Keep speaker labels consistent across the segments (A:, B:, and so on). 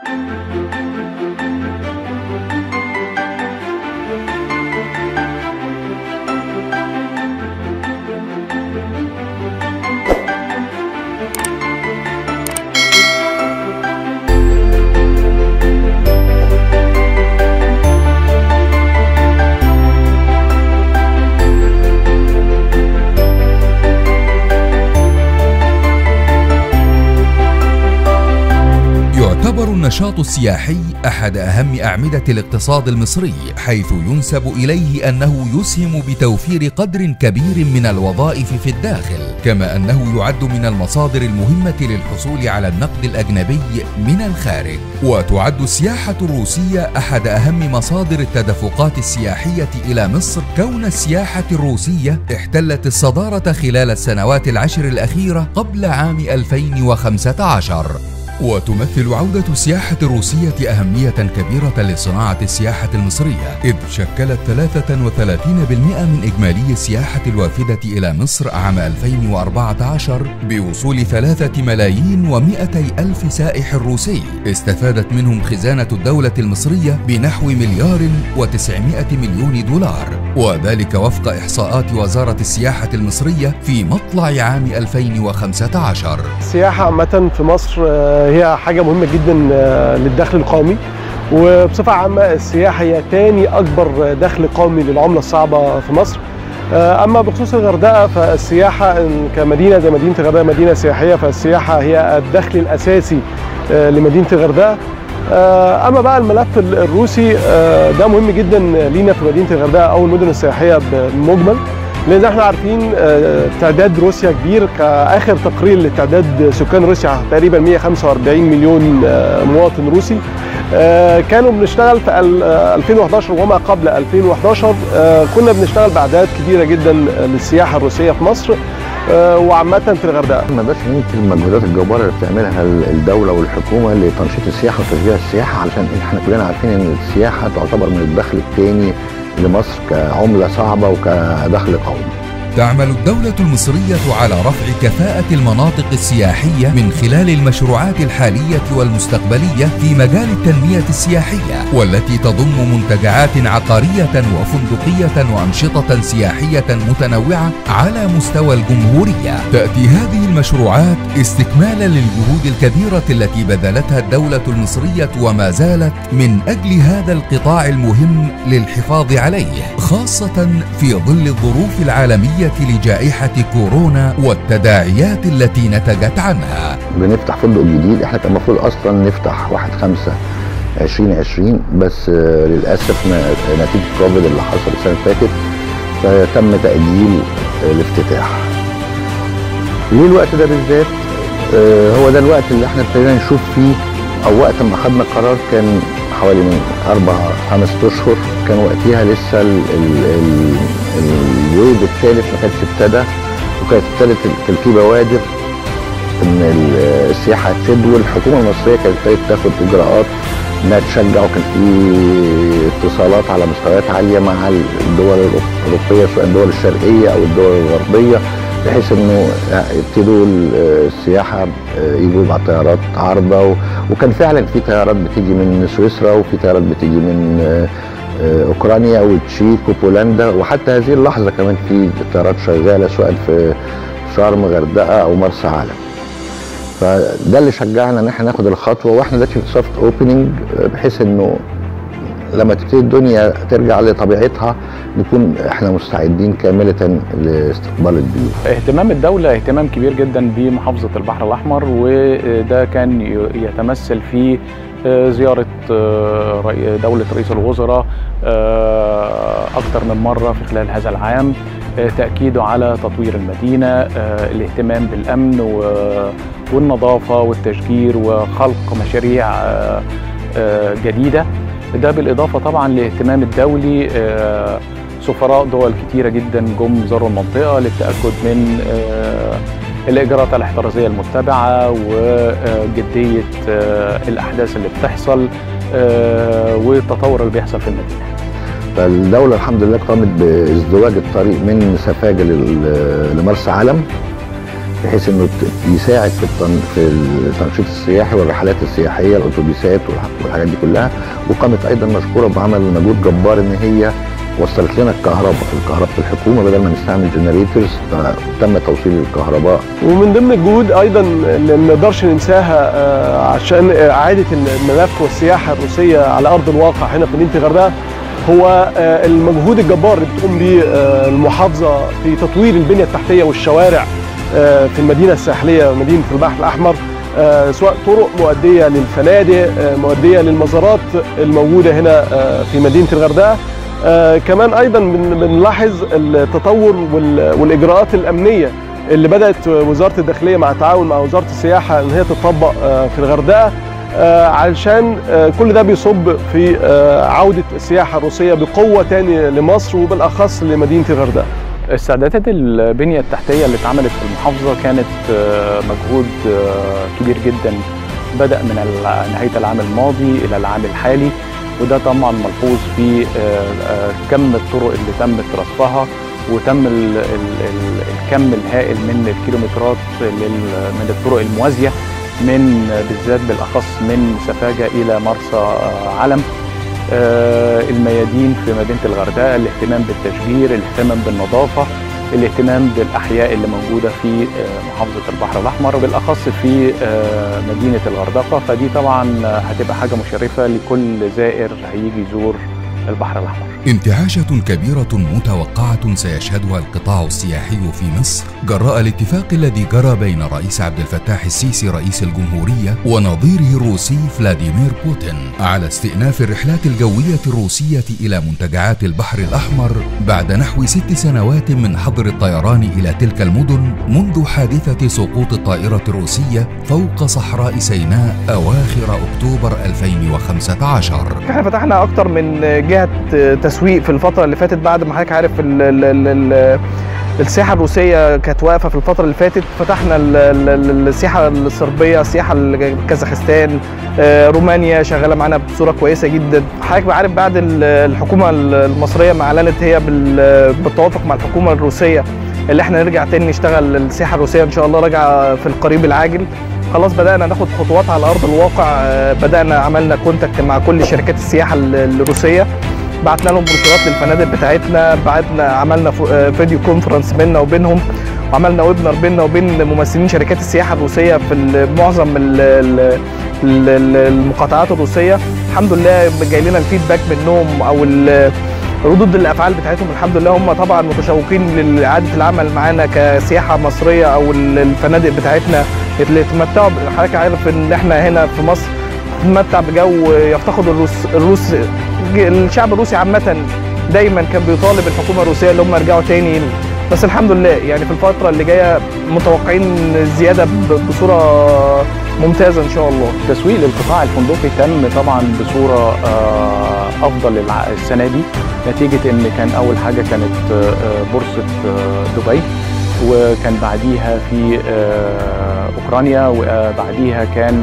A: يعتبر النشاط السياحي أحد أهم أعمدة الاقتصاد المصري، حيث ينسب إليه أنه يسهم بتوفير قدر كبير من الوظائف في الداخل، كما أنه يعد من المصادر المهمة للحصول على النقد الأجنبي من الخارج. وتعد السياحة الروسية أحد أهم مصادر التدفقات السياحية إلى مصر، كون السياحة الروسية احتلت الصدارة خلال السنوات العشر الأخيرة قبل عام 2015. وتمثل عودة السياحة الروسية أهمية كبيرة لصناعة السياحة المصرية، إذ شكلت 33% من إجمالي السياحة الوافدة إلى مصر عام 2014، بوصول 3,200,000 سائح روسي استفادت منهم خزانة الدولة المصرية بنحو $1,900,000,000، وذلك وفق إحصاءات وزارة السياحة المصرية في مطلع عام 2015.
B: السياحة عامة في مصر هي حاجة مهمة جدا للدخل القومي، وبصفة عامة السياحة هي تاني أكبر دخل قومي للعملة الصعبة في مصر. أما بخصوص الغردقة فالسياحة كمدينة زي مدينة الغردقة مدينة سياحية، فالسياحة هي الدخل الأساسي لمدينة الغردقة. أما بقى الملف الروسي ده مهم جدا لينا في مدينة الغردقة أو المدن السياحية بالمجمل، لأن احنا عارفين تعداد روسيا كبير. كآخر تقرير لتعداد سكان روسيا تقريبا 145 مليون مواطن روسي. كانوا بنشتغل في 2011 وما قبل 2011 كنا بنشتغل بأعداد كبيرة جدا للسياحة الروسية في مصر وعامة في الغردقة.
C: ما بس ننكر المجهودات الجبارة اللي بتعملها الدولة والحكومة لتنشيط السياحة وتشجيع السياحة، علشان احنا كلنا عارفين ان السياحة تعتبر من الدخل الثاني لمصر كعملة صعبة وكدخل قومي.
A: تعمل الدولة المصرية على رفع كفاءة المناطق السياحية من خلال المشروعات الحالية والمستقبلية في مجال التنمية السياحية، والتي تضم منتجعات عقارية وفندقية وأنشطة سياحية متنوعة على مستوى الجمهورية. تأتي هذه المشروعات استكمالا للجهود الكبيرة التي بذلتها الدولة المصرية وما زالت من أجل هذا القطاع المهم للحفاظ عليه، خاصة في ظل الظروف العالمية لجائحة كورونا والتداعيات التي نتجت عنها.
C: بنفتح فندق جديد، احنا كان المفروض اصلا نفتح 1/5/2020، بس للاسف نتيجة كوفيد اللي حصل السنة اللي فاتت فتم تأجيل الافتتاح. ليه الوقت ده بالذات؟ هو ده الوقت اللي احنا ابتدينا نشوف فيه، او وقت ما خدنا القرار كان حوالي من 4-5 أشهر، كان وقتها لسه الويف الثالث ما كانش ابتدى، وكانت ابتدت كان في بوادر ان السياحه هتشد، والحكومه المصريه كانت ابتدت تاخد اجراءات انها تشجع، وكان في اتصالات على مستويات عاليه مع الدول الاوروبيه سواء الدول الشرقيه او الدول الغربيه، بحيث انه يبتدوا السياحه يجوا مع طيارات عارضه، وكان فعلا في طيارات بتيجي من سويسرا وفي طيارات بتيجي من اوكرانيا والتشيك وبولندا، وحتى هذه اللحظه كمان في طيارات شغاله سواء في شرم غردقه او مرسى علم. فده اللي شجعنا ان احنا ناخد الخطوه، واحنا دلوقتي في سوفت اوبننج، بحيث انه لما تبتدي الدنيا ترجع لطبيعتها نكون احنا مستعدين كامله لاستقبال الضيوف.
D: اهتمام الدوله اهتمام كبير جدا بمحافظه البحر الاحمر، وده كان يتمثل في زياره دوله رئيس الوزراء اكثر من مره في خلال هذا العام، تاكيده على تطوير المدينه، الاهتمام بالامن والنظافه والتشجير وخلق مشاريع جديده. ده بالإضافة طبعا لاهتمام الدولي، سفراء دول كتيرة جدا جم زاروا المنطقة للتأكد من الإجراءات الاحترازية المتبعة وجدية الأحداث اللي بتحصل والتطور اللي بيحصل في المدينة.
C: فالدولة الحمد لله قامت بازدواج الطريق من سفاجة لمرسى علم، بحيث انه يساعد في التنشيط السياحي والرحلات السياحيه، الاتوبيسات والحاجات دي كلها. وقامت ايضا مشكوره بعمل مجهود جبار ان هي وصلت لنا الكهرباء الحكومه بدل ما نستعمل جنريتورز، تم توصيل الكهرباء.
B: ومن ضمن الجهود ايضا اللي ما نقدرش ننساها عشان اعاده الملف والسياحه الروسيه على ارض الواقع هنا في مدينه الغردقه هو المجهود الجبار اللي بتقوم به المحافظه في تطوير البنيه التحتيه والشوارع في المدينه الساحليه مدينه البحر الاحمر، سواء طرق مؤديه للفنادق، مؤديه للمزارات الموجوده هنا في مدينه الغردقه. كمان ايضا بنلاحظ التطور والاجراءات الامنيه اللي بدات وزاره الداخليه مع التعاون مع وزاره السياحه ان هي تطبق في الغردقه، علشان كل ده بيصب في عوده السياحه الروسيه بقوه تاني لمصر وبالاخص لمدينه الغردقه.
D: استعدادات البنيه التحتيه اللي اتعملت في المحافظه كانت مجهود كبير جدا، بدأ من نهايه العام الماضي الى العام الحالي، وده طبعا ملحوظ في كم الطرق اللي تم رصفها وتم الكم الهائل من الكيلومترات من الطرق الموازيه بالذات بالاخص من سفاجه الى مرسى علم، الميادين في مدينه الغردقه، الاهتمام بالتشجير، الاهتمام بالنظافه، الاهتمام بالاحياء اللي موجوده في محافظه البحر الاحمر بالاخص في مدينه الغردقه. فدي طبعا هتبقى حاجه مشرفه لكل زائر هيجي يزور البحر الاحمر.
A: انتعاشة كبيرة متوقعة سيشهدها القطاع السياحي في مصر جراء الاتفاق الذي جرى بين الرئيس عبد الفتاح السيسي رئيس الجمهورية ونظيره الروسي فلاديمير بوتين على استئناف الرحلات الجوية الروسية إلى منتجعات البحر الأحمر بعد نحو 6 سنوات من حظر الطيران إلى تلك المدن منذ حادثة سقوط الطائرة الروسية فوق صحراء سيناء أواخر أكتوبر 2015.
E: احنا فتحنا أكتر من جهة تسويق في الفترة اللي فاتت بعد ما حضرتك عارف السياحة الروسية كانت واقفة في الفترة اللي فاتت. فتحنا السياحة الصربية، السياحة كازاخستان، رومانيا شغالة معانا بصورة كويسة جدا. حضرتك عارف بعد الحكومة المصرية ما أعلنت هي بالتوافق مع الحكومة الروسية اللي احنا نرجع تاني نشتغل السياحة الروسية إن شاء الله راجعة في القريب العاجل. خلاص بدأنا ناخد خطوات على أرض الواقع، بدأنا عملنا كونتاكت مع كل شركات السياحة الروسية، بعتنا لهم بروشورات للفنادق بتاعتنا، عملنا فيديو كونفرنس بيننا وبينهم، وعملنا ويبنر بيننا وبين ممثلين شركات السياحه الروسيه في معظم المقاطعات الروسيه. الحمد لله جاي لنا الفيدباك منهم او ردود الافعال بتاعتهم، الحمد لله هم طبعا متشوقين لاعاده العمل معانا كسياحه مصريه، او الفنادق بتاعتنا اللي يتمتعوا. حضرتك عارف ان احنا هنا في مصر نتمتع بجو يفتقد الروس الشعب الروسي عامة دايما كان بيطالب الحكومة الروسية اللي هم يرجعوا تاني، بس الحمد لله يعني في الفترة اللي جاية متوقعين زيادة بصورة ممتازة إن شاء الله.
D: التسويق للقطاع الفندقي تم طبعا بصورة أفضل السنة دي، نتيجة إن كان أول حاجة كانت بورصة دبي، وكان بعديها في أوكرانيا، وبعديها كان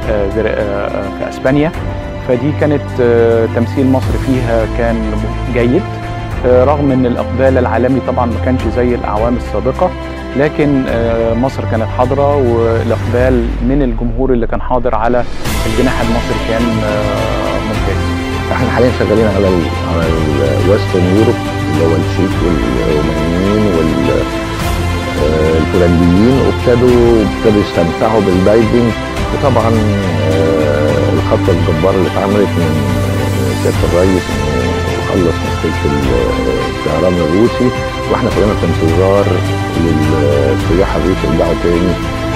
D: في أسبانيا. فدي كانت تمثيل مصر فيها كان جيد، رغم ان الاقبال العالمي طبعا ما كانش زي الاعوام السابقه، لكن مصر كانت حاضره، والاقبال من الجمهور اللي كان حاضر على الجناح المصري كان ممتاز.
C: احنا حاليا شغالين على الويسترن يوروب اللي هو التشيك والرومانيين والبولنديين، وابتدوا يستمتعوا بالدايفنج. وطبعا الخطوه الجباره اللي اتعملت من سياده الرئيس انه يخلص مشكله الطيران الروسي، واحنا كلنا في انتظار للسياح الروس يرجعوا تاني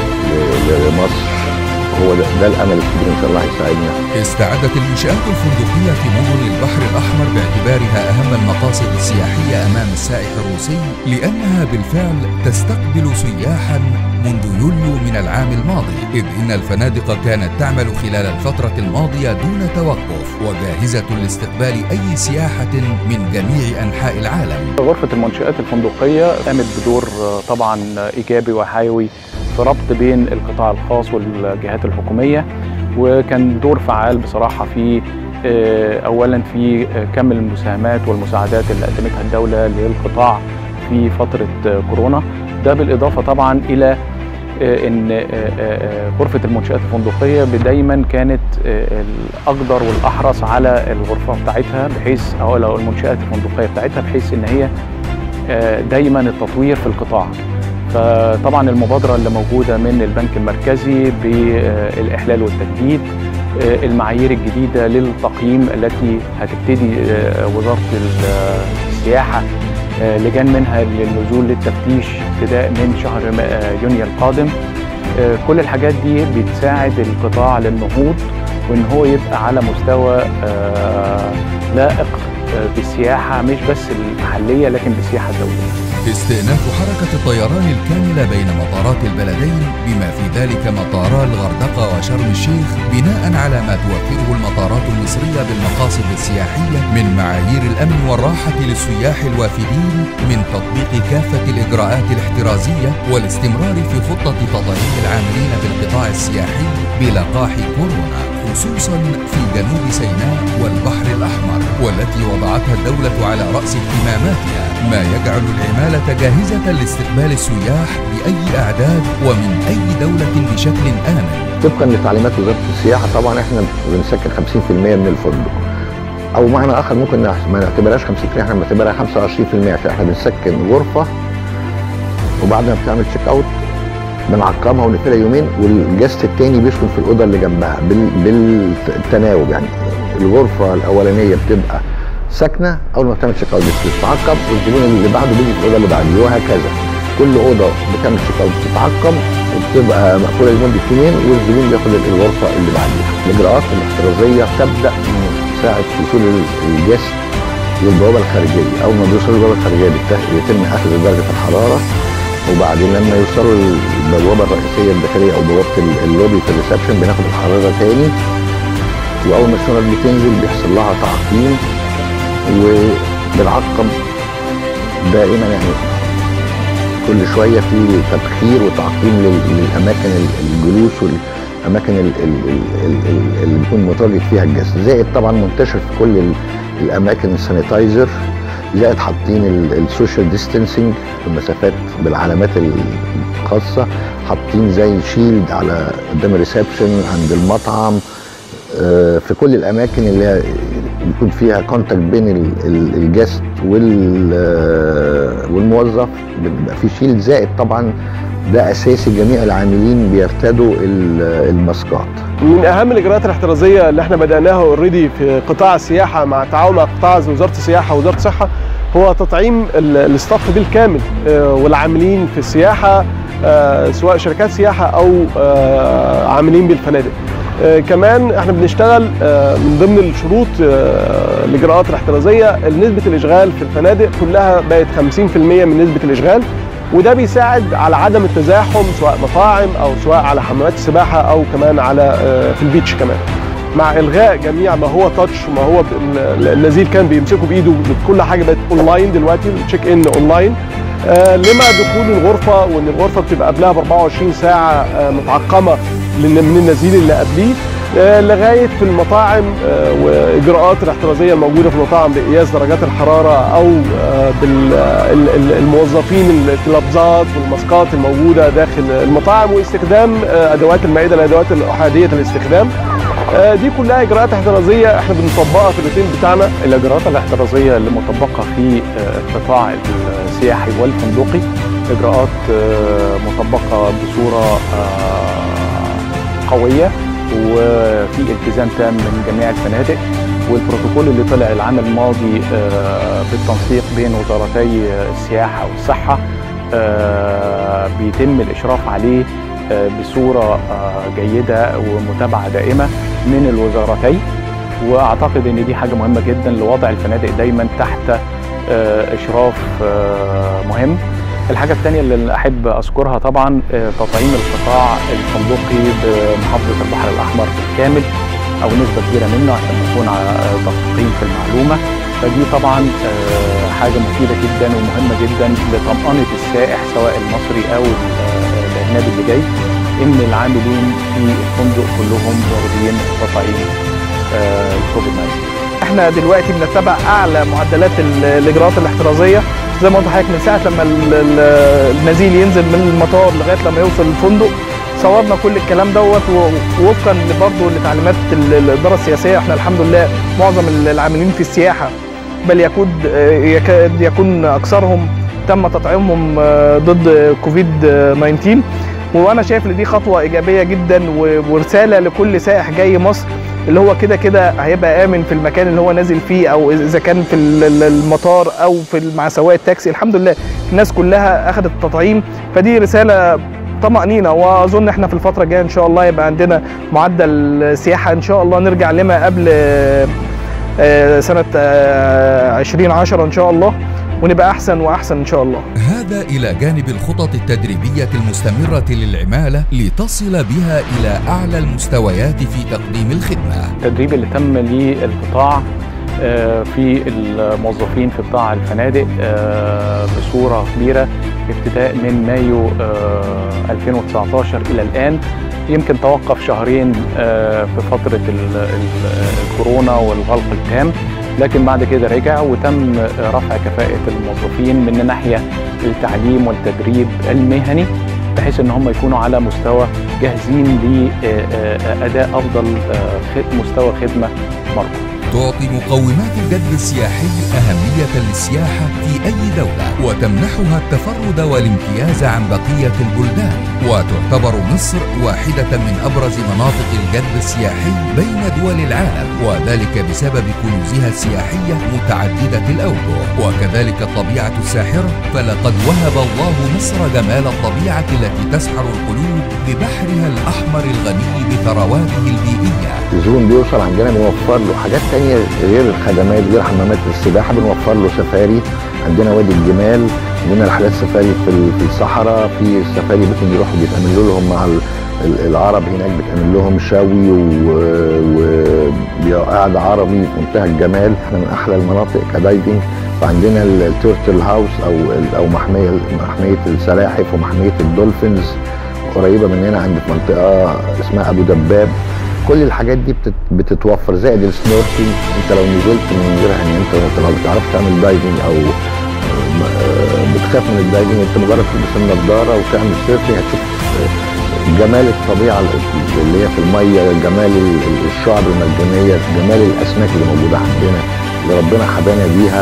C: لمصر. هو ده الامل الكبير ان شاء الله هيساعدنا.
A: استعدت المنشآت الفندقية في مدن البحر الأحمر باعتبارها أهم المقاصد السياحية أمام السائح الروسي، لأنها بالفعل تستقبل سياحا منذ يوليو من العام الماضي، إذ إن الفنادق كانت تعمل خلال الفترة الماضية دون توقف، وجاهزة لاستقبال أي سياحة من جميع أنحاء العالم.
D: غرفة المنشآت الفندقية قامت بدور طبعا إيجابي وحيوي في ربط بين القطاع الخاص والجهات الحكومية، وكان دور فعال بصراحة في أولا في كم المساهمات والمساعدات اللي قدمتها الدولة للقطاع في فترة كورونا. ده بالإضافة طبعا إلى ان غرفه المنشآت الفندقيه دايما كانت الاقدر والاحرص على الغرفه بتاعتها، بحيث او المنشآت الفندقيه بتاعتها، بحيث ان هي دايما التطوير في القطاع. فطبعا المبادره اللي موجوده من البنك المركزي بالاحلال والتجديد، المعايير الجديده للتقييم التي هتبتدي وزاره السياحه لجان منها للنزول للتفتيش ابتداء من شهر يونيو القادم. كل الحاجات دي بتساعد القطاع للنهوض وان هو يبقى على مستوى لائق بالسياحه، مش بس المحليه لكن بالسياحه الدوليه.
A: استئناف حركة الطيران الكاملة بين مطارات البلدين بما في ذلك مطارا الغردقة وشرم الشيخ، بناء على ما توفره المطارات المصرية بالمقاصد السياحية من معايير الأمن والراحة للسياح الوافدين، من تطبيق كافة الإجراءات الاحترازية والاستمرار في خطة تطعيم العاملين بالقطاع السياحي بلقاح كورونا، خصوصا في جنوب سيناء والبحر الأحمر، والتي وضعتها الدولة على رأس اهتماماتها، ما يجعل العمالة جاهزة لاستقبال السياح بأي أعداد ومن أي دولة بشكل آمن.
C: طبقا لتعليمات وزارة السياحة طبعا احنا بنسكن 50% من الفندق، أو معنى آخر ممكن ما نعتبرهاش 50%، احنا بنعتبرها 25%. فاحنا بنسكن غرفة وبعد ما بتعمل تشيك أوت بنعقمها ونقفلها يومين، والجست التاني بيسكن في الأوضة اللي جنبها بالتناوب. يعني الغرفة الأولانية بتبقى ساكنه، اول ما بتعمل تشيك اوت بتتعقم، والزبون اللي بعده بيجي في الاوضه اللي بعديه، وهكذا. كل اوضه بتعمل تشيك اوت بتتعقم وبتبقى مقفوله لمده يومين، والزبون بياخد الغرفه اللي بعديها. الاجراءات الاحترازيه تبدا من ساعه وصول الجست للبوابه الخارجيه. اول ما بيوصلوا للبوابه الخارجيه يتم اخذ درجه الحراره، وبعدين لما يوصلوا للبوابه الرئيسيه الداخليه او بوابه اللوبي في الريسبشن بناخد الحراره تاني، واول ما الشنط بتنزل بيحصل لها تعقيم وبنعقم دائما. يعني كل شويه في تبخير وتعقيم للاماكن الجلوس والاماكن اللي بيكون متواجد فيها الجسد، زائد طبعا منتشر في كل الاماكن السانيتايزر، زائد حاطين السوشيال ديستانسينج، المسافات بالعلامات الخاصه، حاطين زي شيلد على قدام الريسبشن عند المطعم، في كل الاماكن اللي بيكون فيها كونتاكت بين الجست والموظف بيبقى في شيلد، زائد طبعا ده اساسي جميع العاملين بيرتدوا الماسكات.
B: من اهم الاجراءات الاحترازيه اللي احنا بداناها اوريدي في قطاع السياحه مع تعاون مع قطاع وزاره السياحه ووزاره الصحه هو تطعيم الاستاف بالكامل والعاملين في السياحه، سواء شركات سياحه او عاملين بالفنادق. كمان احنا بنشتغل من ضمن الشروط الاجراءات الاحترازيه نسبه الاشغال في الفنادق كلها بقت 50% من نسبه الاشغال، وده بيساعد على عدم التزاحم سواء مطاعم او سواء على حمامات السباحه او كمان على في البيتش كمان، مع الغاء جميع ما هو تاتش وما هو النزيل كان بيمسكه بايده. كل حاجه بقت اونلاين دلوقتي، تشيك ان اونلاين، لما دخول الغرفه، وان الغرفه بتبقى قبلها ب 24 ساعه متعقمه من النزيل اللي قبليه، لغايه في المطاعم واجراءات الاحترازيه الموجوده في المطاعم بقياس درجات الحراره او بالموظفين الكلابزات والماسكات الموجوده داخل المطاعم، واستخدام ادوات المائده الادوات الاحاديه الاستخدام. دي كلها اجراءات احترازيه احنا بنطبقها في الروتين بتاعنا.
D: الاجراءات الاحترازيه اللي مطبقه في القطاع السياحي والفندقي اجراءات مطبقه بصوره قويه وفي التزام تام من جميع الفنادق، والبروتوكول اللي طلع العام الماضي بالتنسيق بين وزارتي السياحه والصحه بيتم الاشراف عليه بصوره جيده ومتابعه دائمه من الوزارتين، واعتقد ان دي حاجه مهمه جدا لوضع الفنادق دايما تحت اشراف مهم. الحاجه الثانيه اللي احب اذكرها طبعا تطعيم القطاع الفندقي بمحافظه البحر الاحمر بالكامل او نسبه كبيره منه عشان نكون دقيقين في المعلومه. فدي طبعا حاجه مفيده جدا ومهمه جدا لطمأنة السائح سواء المصري او الاجنبي اللي جاي، ان العاملين في الفندق كلهم واخدين تطعيم الكوفيد 19.
E: احنا دلوقتي بنتبع اعلى معدلات الاجراءات الاحترازيه زي ما قلت لحضرتك من ساعه لما النزيل ينزل من المطار لغايه لما يوصل الفندق، صورنا كل الكلام دوت، ووفقا برضه لتعليمات الاداره السياسيه. احنا الحمد لله معظم العاملين في السياحه بل يكاد يكون اكثرهم تم تطعيمهم ضد كوفيد 19، وانا شايف ان دي خطوه ايجابيه جدا ورساله لكل سائح جاي مصر اللي هو كده كده هيبقى امن في المكان اللي هو نازل فيه، او اذا كان في المطار او مع سواق التاكسي. الحمد لله الناس كلها اخذت التطعيم، فدي رساله طمأنينة. واظن احنا في الفتره الجايه ان شاء الله يبقى عندنا معدل سياحه ان شاء الله نرجع لما قبل سنه 2010 ان شاء الله، ونبقى أحسن وأحسن إن شاء الله.
A: هذا إلى جانب الخطط التدريبية المستمرة للعمالة لتصل بها إلى أعلى المستويات في تقديم الخدمة.
D: التدريب اللي تم للقطاع في الموظفين في قطاع الفنادق بصورة كبيرة ابتداء من مايو 2019 إلى الآن، يمكن توقف شهرين في فترة الكورونا والغلق التام، لكن بعد كده رجع وتم رفع كفاءة الموظفين من ناحية التعليم والتدريب المهني بحيث ان هم يكونوا على مستوى جاهزين لأداء أفضل مستوى خدمة مرضى.
A: تعطي مقومات الجذب السياحي أهمية للسياحة في أي دولة وتمنحها التفرد والامتياز عن بقية البلدان، وتعتبر مصر واحدة من أبرز مناطق الجذب السياحي بين دول العالم، وذلك بسبب كنوزها السياحية متعددة الأوجه وكذلك الطبيعة الساحرة. فلقد وهب الله مصر جمال الطبيعة التي تسحر القلوب ببحرها الأحمر الغني بثرواته البيئية.
C: الزبون بيوصل عندنا بنوفر له حاجات تانية غير الخدمات، غير حمامات السباحة، بنوفر له سفاري، عندنا وادي الجمال، عندنا رحلات سفاري في الصحراء، في سفاري ممكن يروحوا بيتعمل لهم مع العرب هناك، بيتعمل لهم شوي وقعدة عربي في منتهى الجمال. احنا من احلى المناطق كدايفنج، فعندنا التورتل هاوس او محمية السلاحف ومحمية الدولفينز قريبة مننا عند منطقة اسمها ابو دباب. كل الحاجات دي بتتوفر، زائد السنوركينج. انت لو نزلت من غير ان انت ما بتعرفش تعمل دايفنج او بتخاف من الدايفنج، انت مجرد تلبس النضاره وتعمل سيرفنج هتشوف جمال الطبيعه اللي هي في الميه، جمال الشعب المرجانيه، جمال الاسماك اللي موجوده عندنا اللي ربنا حبانا بيها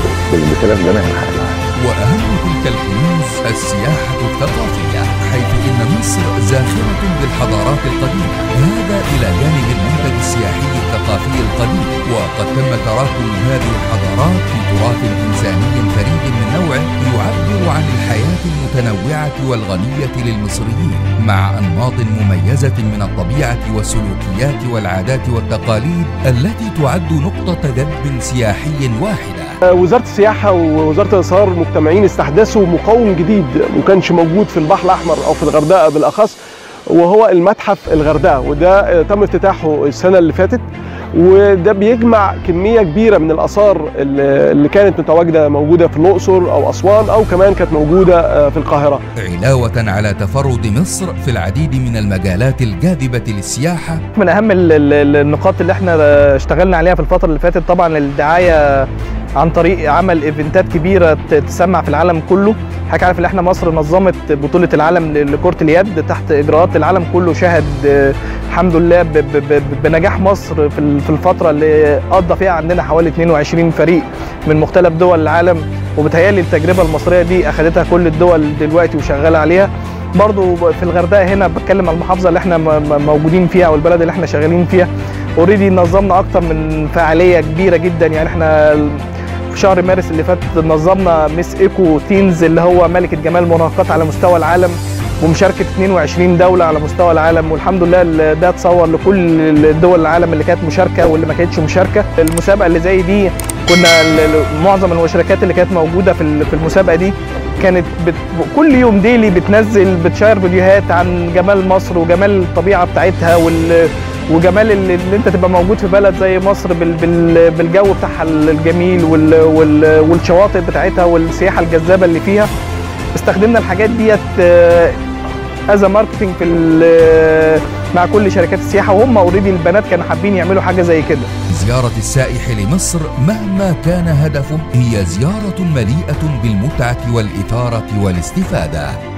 C: بخلاف جميع انحاء العالم.
A: وأهم تلك الكنوز السياحة الثقافية، حيث إن مصر زاخرة بالحضارات القديمة، هذا إلى جانب المنتج السياحي الثقافي القديم. وقد تم تراكم هذه الحضارات في تراث إنساني فريد من نوعه يعبر عن الحياة المتنوعة والغنية للمصريين، مع أنماط مميزة من الطبيعة والسلوكيات والعادات والتقاليد التي تعد نقطة جذب سياحي واحدة.
B: وزارة السياحة ووزارة الآثار مجتمعين استحدثوا مقوم جديد ما كانش موجود في البحر الأحمر أو في الغردقة بالأخص، وهو المتحف الغردقة، وده تم افتتاحه السنة اللي فاتت، وده بيجمع كمية كبيرة من الآثار اللي كانت موجودة في الأقصر أو أسوان أو كمان كانت موجودة في القاهرة،
A: علاوة على تفرد مصر في العديد من المجالات الجاذبة للسياحة.
E: من أهم النقاط اللي احنا اشتغلنا عليها في الفترة اللي فاتت طبعا الدعاية عن طريق عمل ايفنتات كبيره تسمع في العالم كله. حضرتك عارف ان احنا مصر نظمت بطوله العالم لكره اليد تحت اجراءات العالم كله شهد الحمد لله بنجاح مصر في الفتره اللي قضى فيها عندنا حوالي 22 فريق من مختلف دول العالم، وبتهيألي التجربه المصريه دي اخذتها كل الدول دلوقتي وشغاله عليها. برضو في الغردقه هنا بتكلم عن المحافظه اللي احنا موجودين فيها او البلد اللي احنا شغالين فيها، اوريدي نظمنا اكتر من فعاليه كبيره جدا. يعني احنا في شهر مارس اللي فات نظمنا ميس ايكو تينز اللي هو ملكة جمال المراهقات على مستوى العالم بمشاركة 22 دولة على مستوى العالم، والحمد لله ده اتصور لكل دول العالم اللي كانت مشاركة واللي ما كانتش مشاركة. المسابقة اللي زي دي كنا معظم المشاركات اللي كانت موجودة في المسابقة دي كانت كل يوم ديلي بتشير فيديوهات عن جمال مصر وجمال الطبيعة بتاعتها وجمال اللي انت تبقى موجود في بلد زي مصر بالجو بتاعها الجميل والشواطئ بتاعتها والسياحه الجذابه اللي فيها. استخدمنا الحاجات ديت از ماركتنج مع كل شركات السياحه، وهم اوريدي البنات كانوا حابين يعملوا حاجه زي كده.
A: زيارة السائح لمصر مهما كان هدفه هي زيارة مليئة بالمتعة والإثارة والاستفادة.